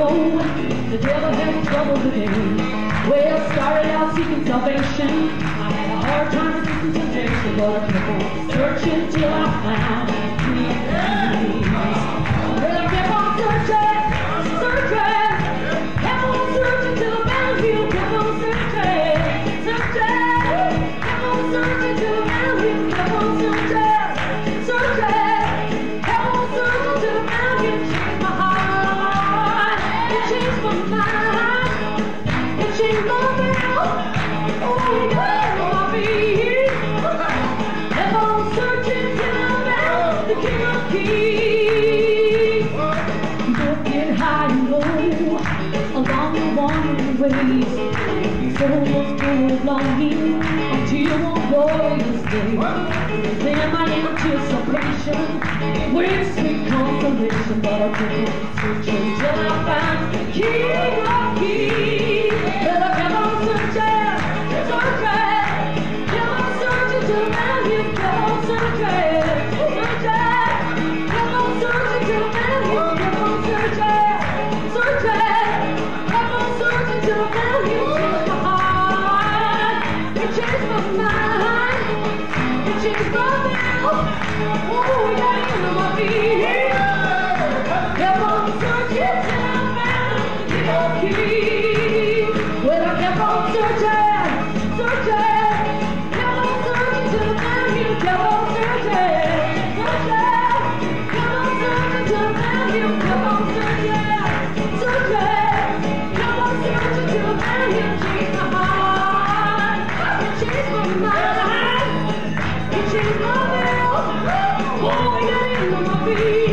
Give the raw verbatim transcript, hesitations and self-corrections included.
know the devil had trouble today. Well, started out seeking salvation. I had a hard time resisting temptation, but I kept on searching till I found peace. Well, I kept on searching, searching, kept on searching till I found him. Kept on searching, searching, kept on searching till I found him. Kept on searching, searching, kept on searching till I found him. Changed my heart, it changed my mind, it changed my will. Oh, God, I'll be here. Kept on searching till I found the King of Kings. Looking high and low along the wandering ways, soul was full of longing until one glorious day. Then my anticipation with sweet consolation, but I kept on searching till I found the King of Kings. Well, I kept on searching, searching, kept on searching till I found him. Kept on searching, searching, kept on searching till I found him. Kept on searching, searching, kept on searching till I found him. Changed my heart, it changed my mind, it changed my will. Oh, yeah, you know my feet. Kept on searching till I found the King of Kings. Well, I kept on searching, searching, kept on searching till I found him. Kept on searching, searching, kept on searching till I found him. Kept on searching, searching, kept on searching till I found him. Changed my heart, it changed my mind, it changed my will. Oh, yeah, you know my feet.